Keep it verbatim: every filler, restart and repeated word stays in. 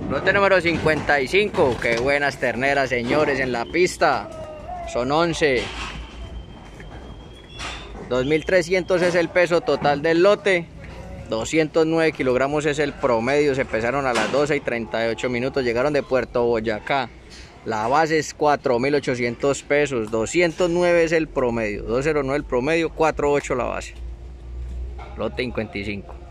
Lote número cincuenta y cinco. Qué buenas terneras, señores, en la pista. Son once. dos mil trescientos es el peso total del lote. doscientos nueve kilogramos es el promedio. Se pesaron a las doce y treinta y ocho minutos. Llegaron de Puerto Boyacá. La base es cuatro mil ochocientos pesos. doscientos nueve es el promedio. doscientos nueve el promedio, cuatrocientos ocho la base. Lote cincuenta y cinco.